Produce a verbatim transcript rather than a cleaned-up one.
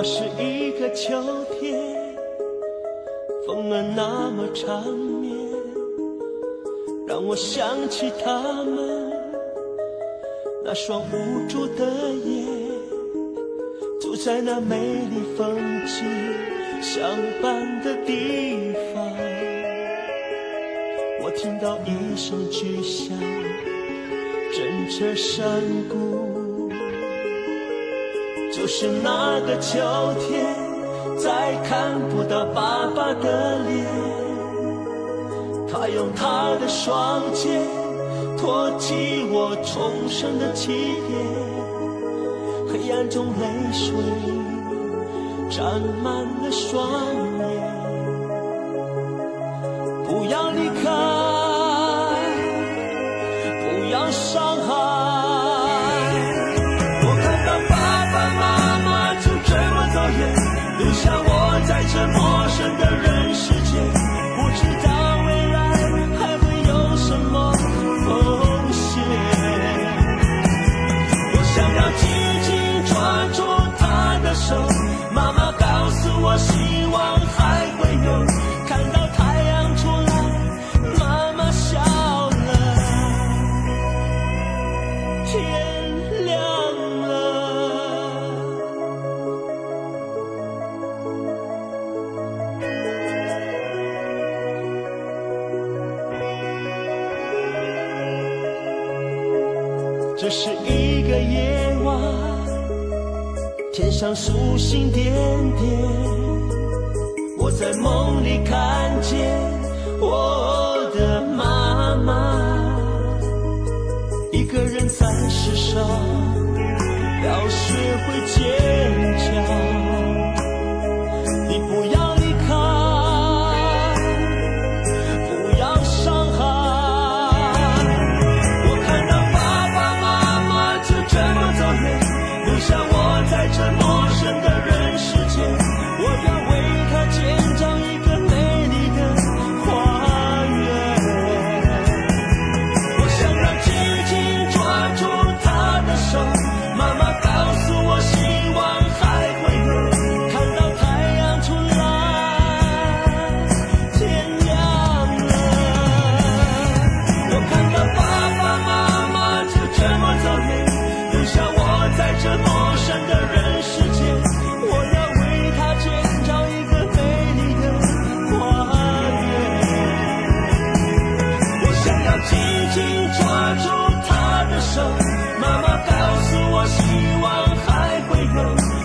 那是一个秋天，风儿那么缠绵，让我想起他们那双无助的眼，住在那美丽风景相伴的地方。我听到一声巨响，震彻山谷，就是那个秋天，再看不到爸爸的脸。他用他的双肩托起我重生的起点，黑暗中泪水沾满了双眼。不要离开，不要伤害，我看到爸爸妈妈就这么走远，留下我在这陌生的人世间，不知道未来还会有什么风险。我想要紧紧抓住他的手，妈妈告诉我希望还会有，看到太阳出来，妈妈笑了，天亮了。这是一个夜晚，天上星星点点，我在梦里看见我的妈妈，一个人在世上要学会坚强。你不要离开，不要伤害，我看到爸爸妈妈就这么走远，留下我在这陌生的人世间，我要为他建造一个美丽的花园。我想要紧紧抓住他的手，妈妈告诉我希望还会有，看到太阳出来，天亮了。我看到爸爸妈妈就这么走远，留下我在这陌生的人世间，我要为他建造一个美丽的花园。我想要紧紧抓住他的手，妈妈告诉我希望还会有，